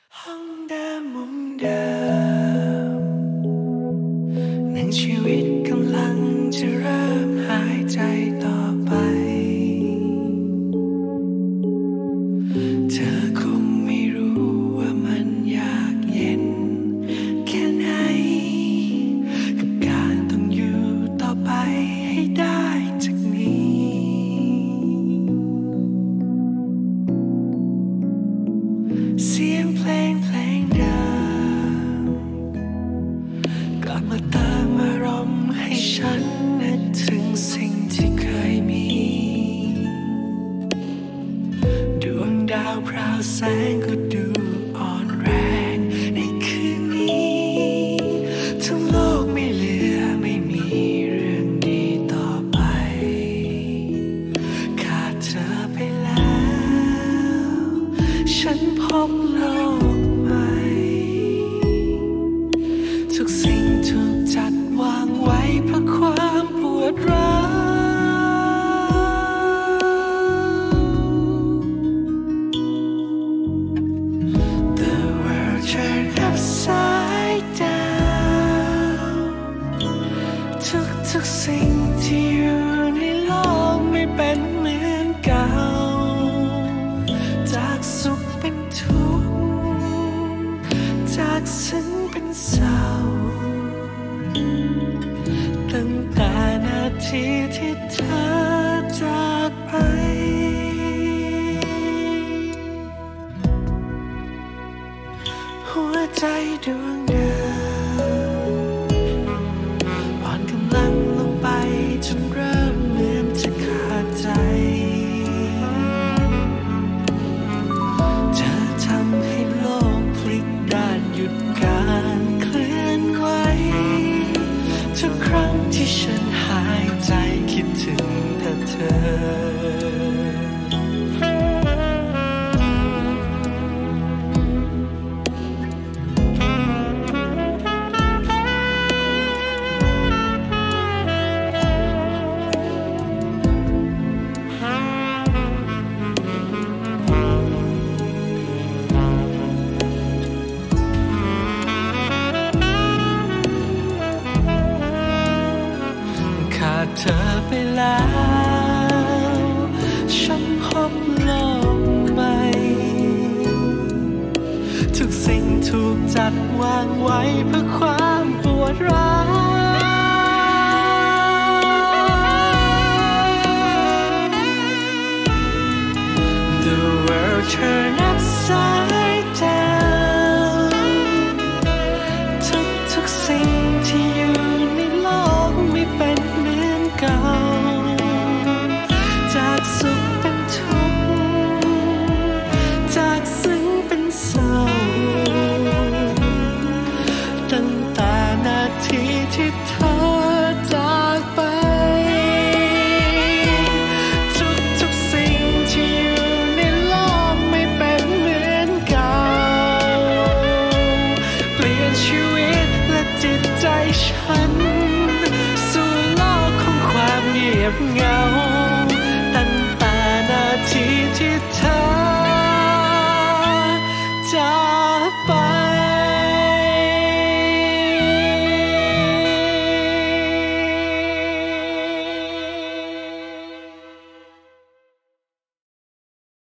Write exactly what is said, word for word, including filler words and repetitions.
ห้องเดิมมุมเดิมหนึ่งชีวิตกำลังจะเริ่มหายใจต่อไปเธอคงไม่รู้ว่ามันยากเย็นแค่ไหนกับการต้องอยู่ต่อไปให้ได้จากนี้เสียงเพลงเพลงเดิมกลับมาเติมอารมณ์ให้ฉันนึกถึงสิ่งที่เคยมีดวงดาวพราวแสงก็ดูอ่อนแรงในคืนนี้ทั้งโลกไม่เหลือไม่มีเรื่องดีต่อไปขาดเธอไปแล้วฉันพบโลกใหม่ทุกสิ่งถูกจัดวางไว้เพื่อความปวดร้าว The world turned upside down ทุกทุกสิ่งที่อยู่ในโลกไม่เป็นเหมือนเก่าจากสุขเป็นทุกข์จากซึ้งเป็นเศร้าตั้งแต่นาทีที่เธอจากไปหัวใจดวงเดิมอ่อนกำลังลงไปจนเริ่มเหมือนจะขาดใจเธอทำให้โลกพลิกด้านหยุดการเคลื่อนไหวทุกครั้งที่ฉันหายใจคิดถึงแต่เธอขาดเธอไปแล้วฉันพบโลกใหม่ทุกสิ่งถูกจัดวางไว้เพื่อความปวดร้าว The world turned upside